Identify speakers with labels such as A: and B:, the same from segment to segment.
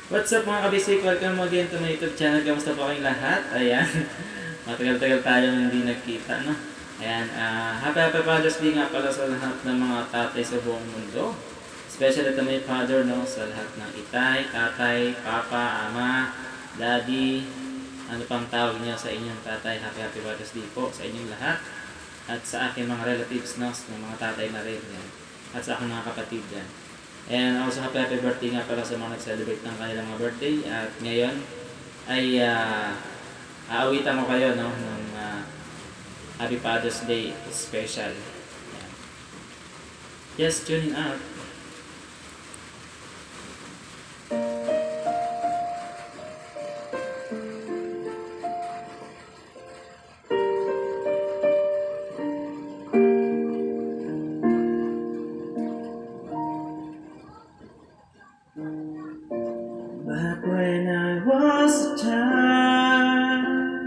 A: What's up mga kabisik? Welcome again to my YouTube channel. Kamusta po kayong lahat? Ayan. Matagal-tagal tayong hindi nagkita, no? Ayan. Happy Father's Day nga pala sa lahat ng mga tatay sa buong mundo. Especially to my father, no? Sa lahat ng itay, tatay, papa, ama, daddy. Ano pang tawag niyo sa inyong tatay? Happy Father's Day po sa inyong lahat. At sa aking mga relatives, no? Sa mga tatay na rin. Yan. At sa aking mga kapatid yan. And also happy birthday nga pala sa mga nag-celebrate ng kanilang mga birthday. At ngayon ay aawitan ko kayo, no, ng Happy Father's Day special. Yan. Just tune in out. Back when I was a child,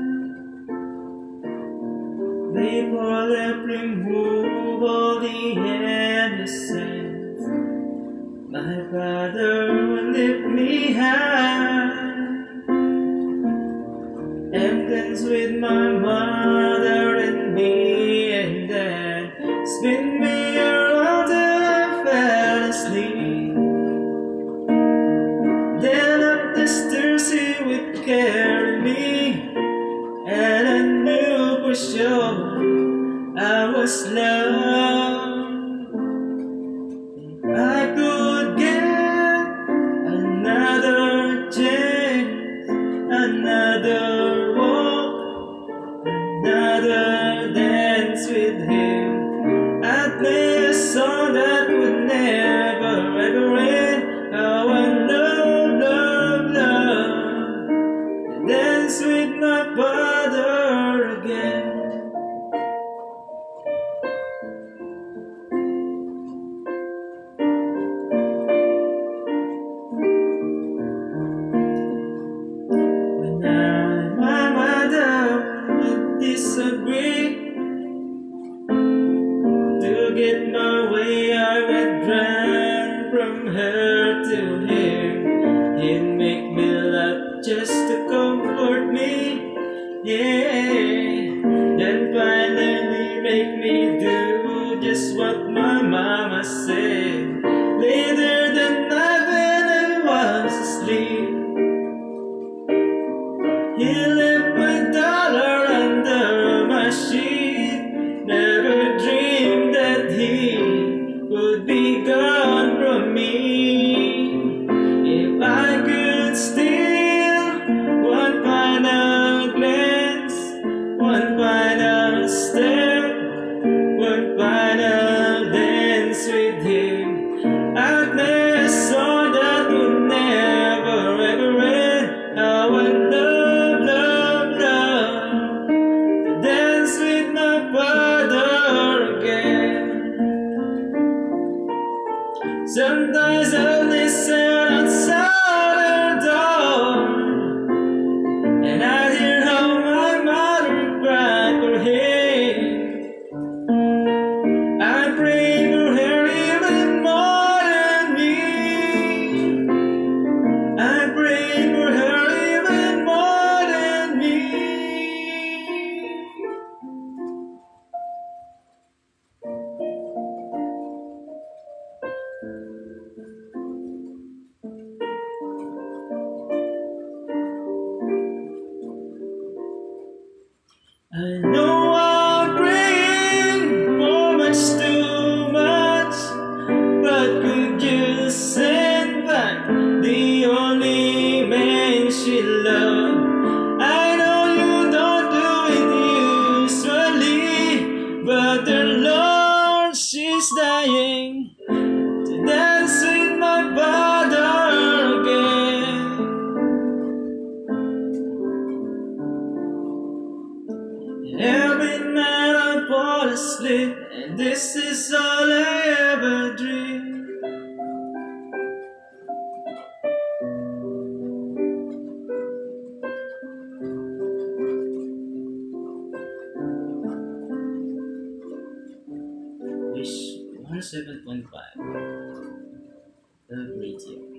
A: before they remove all the innocence, my father would lift me high and dance with my mother and me, and then spin me around till I fell asleep. Then up the stairs he would carry me, and I knew for sure I was loved. If I could get another chance, another walk, another dance with him, I'd play a song that would never ever end. How I dance with my father again. When my mother would disagree, to get my way I would run from her to him. He'd make me laugh just to comfort me, yeah. Then finally make me do just what my mama said. Later that night when I was asleep, he left $1 under my sheet. Never dreamed that he would be gone from me. If I could steal one final glance, one final step, one final dance with him, I'd play a song that would never ever end. How I love to dance with my father again. Sometimes I listen outside her door, and I hear how my mother cried for him. I pray for her even more than me. I pray for her even more than me. I know I'm praying for much too much, but could you send back the only man she loved? I know you don't do it usually, but the Lord, she's dying to dance with my father again. Every night I fall asleep, and this is all I ever dream. Wish 107.5 The Radio.